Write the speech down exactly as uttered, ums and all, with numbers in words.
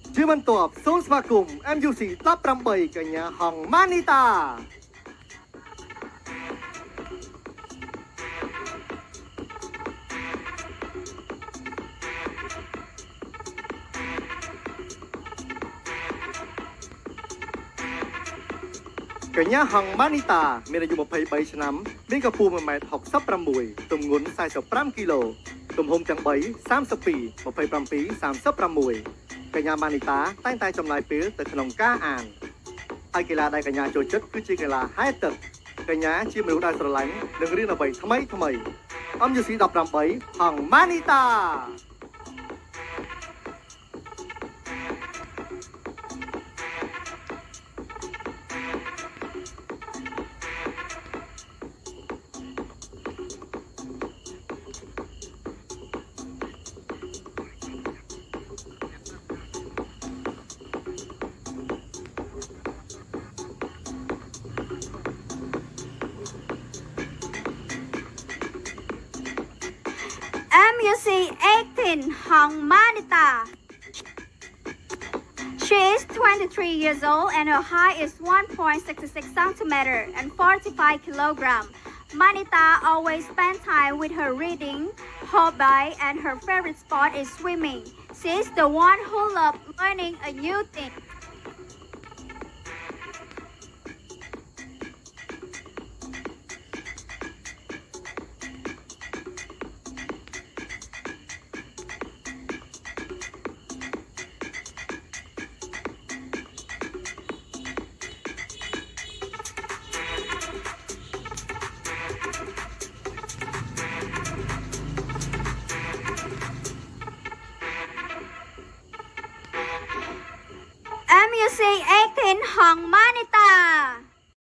ជាបន្ទាប់សូមស្វាគមន៍ em u c ដប់ប្រាំបី កញ្ញាហង Manita កញ្ញាហង Manita មានអាយុ ยี่สิบสาม ឆ្នាំមានកម្ពស់ หนึ่งម៉ែត្រหกสิบหก ទម្ងន់ สี่สิบห้า គីឡូ ទំហំទាំង បី สามสิบสอง ยี่สิบเจ็ด สามสิบหก កញ្ញា Manita តែងតែចំណាយពេលទៅក្នុងការអានហើយកីឡាដែលកញ្ញាចូលចិត្តគឺជាកីឡាហែលទឹកកញ្ញាជាមនុស្សដែលស្រឡាញ់នឹងរៀនអ្វីថ្មីថ្មី em u c ដប់ប្រាំបី ហង Manita em u c eighteen Hong Manita. She is twenty-three years old and her height is one point six six centimeter and forty-five kilograms. Manita always spends time with her reading, hobby, and her favorite sport is swimming. She is the one who loves learning a new thing. em u c eighteen Hong Manita.